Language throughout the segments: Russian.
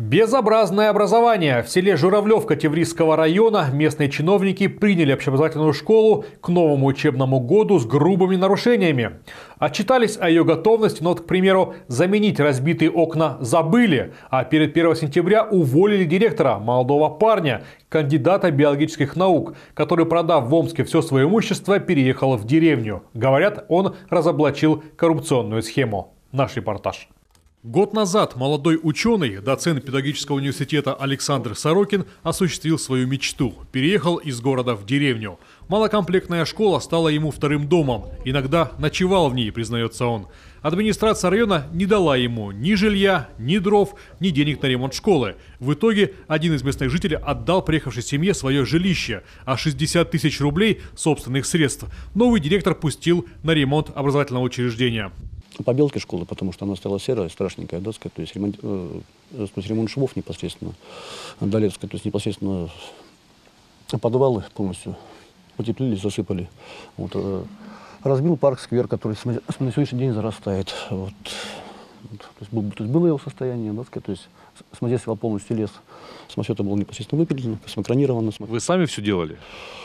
Безобразное образование. В селе Журавлевка Теврисского района местные чиновники приняли общеобразовательную школу к новому учебному году с грубыми нарушениями. Отчитались о ее готовности, но, к примеру, заменить разбитые окна забыли, а перед 1 сентября уволили директора, молодого парня, кандидата биологических наук, который, продав в Омске все свое имущество, переехал в деревню. Говорят, он разоблачил коррупционную схему. Наш репортаж. Год назад молодой ученый, доцент педагогического университета Александр Сорокин осуществил свою мечту. Переехал из города в деревню. Малокомплектная школа стала ему вторым домом. Иногда ночевал в ней, признается он. Администрация района не дала ему ни жилья, ни дров, ни денег на ремонт школы. В итоге один из местных жителей отдал приехавшей семье свое жилище, а 60 тысяч рублей собственных средств новый директор пустил на ремонт образовательного учреждения. Побелки школы, потому что она стала серая, страшненькая доска, то есть ремонт швов непосредственно, Долецкая, то есть непосредственно подвалы полностью утеплили, засыпали. Вот, разбил парк-сквер, который на сегодняшний день зарастает. Вот. То есть было его состояние, доска, то есть самодействовал полностью лес. Самосвета было непосредственно выпилено, космокронировано. Вы сами все делали?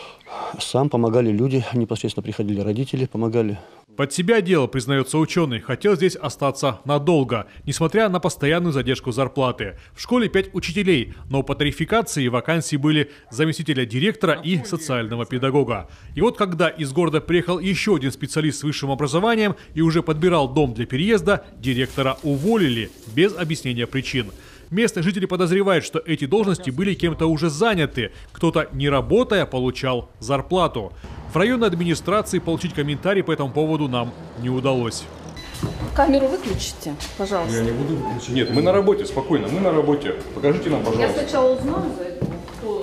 Сам помогали люди, непосредственно приходили родители, помогали. Под себя дело, признается ученый, хотел здесь остаться надолго, несмотря на постоянную задержку зарплаты. В школе 5 учителей, но по тарификации вакансии были заместителя директора и социального педагога. И вот когда из города приехал еще один специалист с высшим образованием и уже подбирал дом для переезда, директора уволили без объяснения причин. Местные жители подозревают, что эти должности были кем-то уже заняты. Кто-то, не работая, получал зарплату. В районной администрации получить комментарий по этому поводу нам не удалось. Камеру выключите, пожалуйста. Я не буду выключать. Нет, мы на работе, спокойно, мы на работе. Покажите нам, пожалуйста. Я сначала узнаю за это.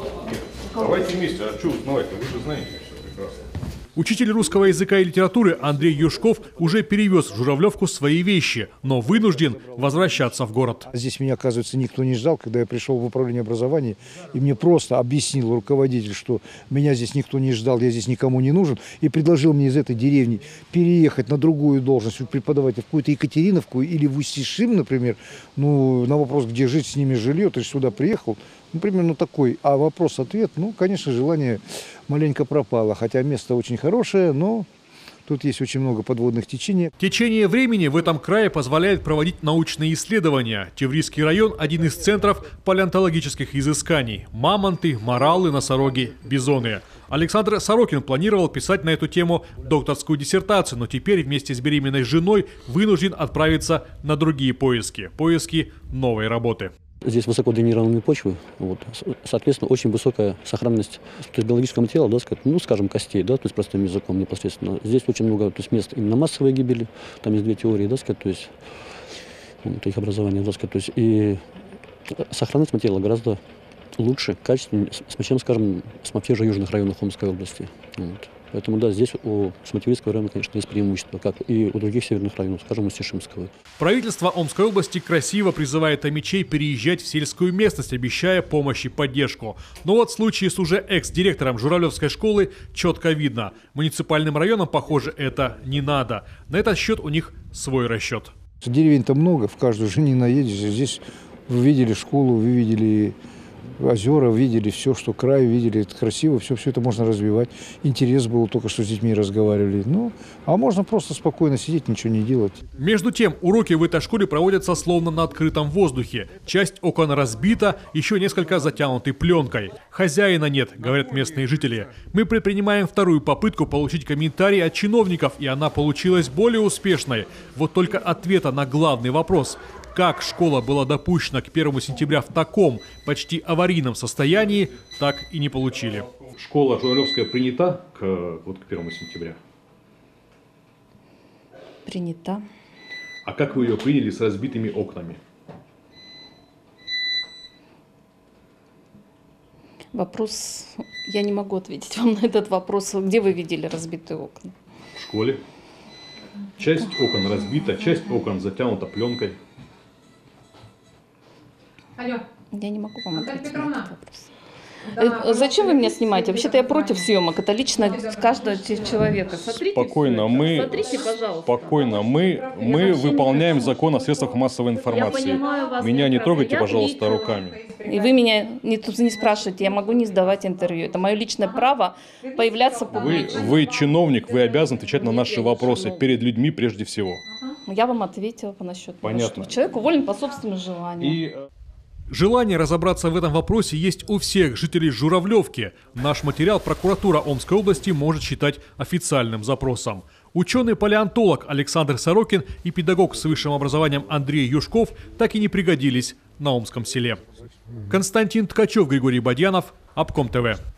Давайте вместе, а что узнавать? Вы же знаете все прекрасно. Учитель русского языка и литературы Андрей Юшков уже перевез в Журавлевку свои вещи, но вынужден возвращаться в город. Здесь меня, оказывается, никто не ждал, когда я пришел в управление образования, и мне просто объяснил руководитель, что меня здесь никто не ждал, я здесь никому не нужен, и предложил мне из этой деревни переехать на другую должность, преподавать в какую-то Екатериновку или в Устишим, например. Ну, на вопрос, где жить, с ними жилье, ты же сюда приехал. Ну, примерно такой. А вопрос-ответ, ну, конечно, желание маленько пропало. Хотя место очень хорошее, но тут есть очень много подводных течений. Течение времени в этом крае позволяет проводить научные исследования. Теврисский район – один из центров палеонтологических изысканий. Мамонты, моралы, носороги, бизоны. Александр Сорокин планировал писать на эту тему докторскую диссертацию, но теперь вместе с беременной женой вынужден отправиться на другие поиски. Поиски новой работы. Здесь высоко дренированные почвы, вот, соответственно, очень высокая сохранность, то есть биологического материала, да, ну, скажем, костей, да, то есть простым языком непосредственно. Здесь очень много, то есть, мест именно массовой гибели, там есть 2 теории, да, то есть вот, их образование, да, то есть и сохранность материала гораздо лучше, качественнее, чем, скажем, в тех же южных районах Омской области. Вот. Поэтому, да, здесь у Теврисского района, конечно, есть преимущество, как и у других северных районов, скажем, у Устишимского. Правительство Омской области красиво призывает омичей переезжать в сельскую местность, обещая помощь и поддержку. Но вот в случае с уже экс-директором Журавлевской школы четко видно. Муниципальным районам, похоже, это не надо. На этот счет у них свой расчет. Деревень-то много, в каждую же не наедешь. Здесь вы видели школу, вы видели озера, видели все, что край, видели, это красиво, все это можно развивать. Интерес был, только что с детьми разговаривали. Ну, а можно просто спокойно сидеть, ничего не делать. Между тем, уроки в этой школе проводятся словно на открытом воздухе. Часть окон разбита, еще несколько затянуты пленкой. Хозяина нет, говорят местные жители. Мы предпринимаем вторую попытку получить комментарий от чиновников, и она получилась более успешной. Вот только ответа на главный вопрос – как школа была допущена к 1 сентября в таком, почти аварийном состоянии, так и не получили. Школа Журавлевская принята к 1 сентября? Принята. А как вы ее приняли с разбитыми окнами? Вопрос, я не могу ответить вам на этот вопрос. Где вы видели разбитые окна? В школе. Часть окон разбита, часть окон затянута пленкой. Алло. Я не могу вам ответить на этот вопрос. Зачем вы меня снимаете? Вообще-то я против съемок. Это лично каждого человека. Смотрите, Спокойно, смотрите, пожалуйста. спокойно, мы выполняем закон о средствах массовой информации. понимаю вас Меня не прекрасно. трогайте, Я пожалуйста, ответила. руками. И вы меня не спрашиваете, я могу не сдавать интервью. Это мое личное право появляться публично. Вы чиновник, вы обязаны отвечать на наши вопросы перед людьми прежде всего. Я вам ответила насчет того, Понятно. что человек уволен по собственному желанию. И Желание разобраться в этом вопросе есть у всех жителей Журавлевки. Наш материал прокуратура Омской области может считать официальным запросом. Ученый-палеонтолог Александр Сорокин и педагог с высшим образованием Андрей Юшков так и не пригодились на Омском селе. Константин Ткачев, Григорий Бадьянов, Обком ТВ.